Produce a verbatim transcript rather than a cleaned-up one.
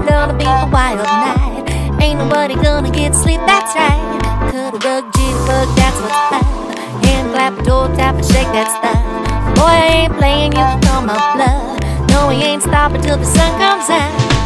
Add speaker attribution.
Speaker 1: gonna be a wild night. Ain't nobody gonna get sleep, that's right. Cuddle bug, jitterbug, that's what's up. Hand clap, toe tap, and shake that stuff. Boy, I ain't playing, you can call my bluff. No, we ain't stopping till the sun comes out.